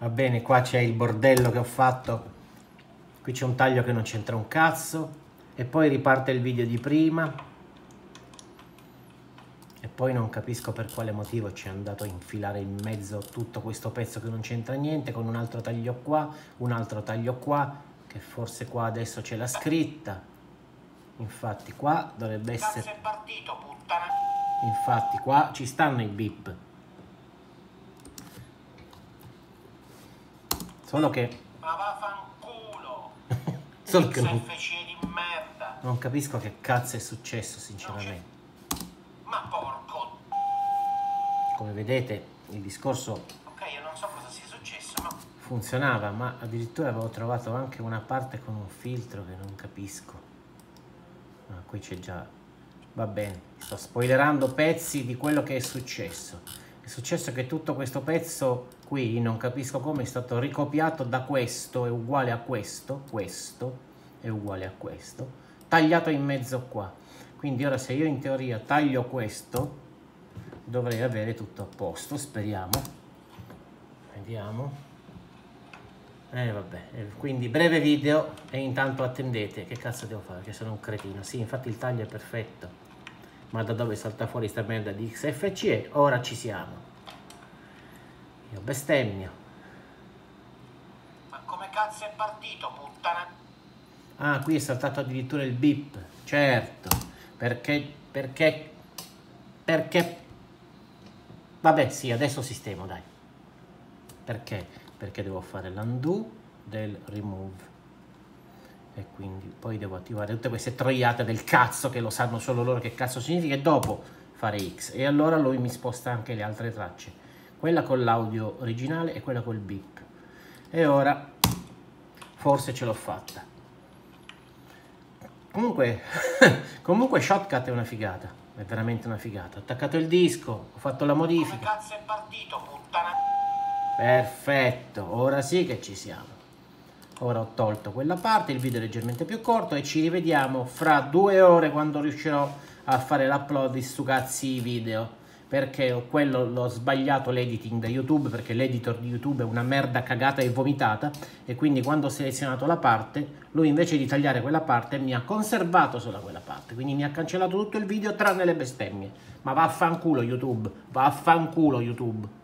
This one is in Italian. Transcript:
Va bene, qua c'è il bordello che ho fatto. Qui c'è un taglio che non c'entra un cazzo. E poi riparte il video di prima. E poi non capisco per quale motivo ci è andato a infilare in mezzo tutto questo pezzo che non c'entra niente, con un altro taglio qua, un altro taglio qua, che forse qua adesso c'è la scritta. Infatti qua dovrebbe essere... Cazzo è partito, puttana! Infatti qua ci stanno i bip. Solo che... Ma vaffanculo! Solo che XFC di merda! non capisco che cazzo è successo sinceramente. Ma porco! Come vedete il discorso Ok, io non so cosa sia successo, ma... funzionava, ma addirittura avevo trovato anche una parte con un filtro che non capisco. Ah, qui c'è già... Va bene, sto spoilerando pezzi di quello che è successo. È successo che tutto questo pezzo qui, non capisco come, è stato ricopiato da questo, è uguale a questo, questo è uguale a questo, tagliato in mezzo qua. Quindi ora se io in teoria taglio questo, dovrei avere tutto a posto, speriamo. Vediamo. Vabbè, quindi breve video e intanto attendete. Che cazzo devo fare? Che sono un cretino. Sì, infatti il taglio è perfetto. Ma da dove salta fuori sta merda di XFC? E ora ci siamo. Io bestemmio. Ma come cazzo è partito, puttana? Ah, qui è saltato addirittura il bip. Certo. Perché... Vabbè, sì, adesso sistemo, dai. Perché? Perché devo fare l'undo del remove. E quindi poi devo attivare tutte queste troiate del cazzo che lo sanno solo loro che cazzo significa e dopo fare X. E allora lui mi sposta anche le altre tracce. Quella con l'audio originale e quella col beep. E ora forse ce l'ho fatta. Comunque Shotcut è una figata. È veramente una figata. Ho attaccato il disco, ho fatto la modifica. Come cazzo è partito, puttana? Perfetto, ora sì che ci siamo. Ora ho tolto quella parte, il video è leggermente più corto e ci rivediamo fra 2 ore quando riuscirò a fare l'upload di stu cazzi video. Perché quello l'ho sbagliato l'editing da YouTube, perché l'editor di YouTube è una merda cagata e vomitata. E quindi quando ho selezionato la parte, lui invece di tagliare quella parte mi ha conservato solo quella parte. Quindi mi ha cancellato tutto il video tranne le bestemmie. Ma vaffanculo YouTube, vaffanculo YouTube.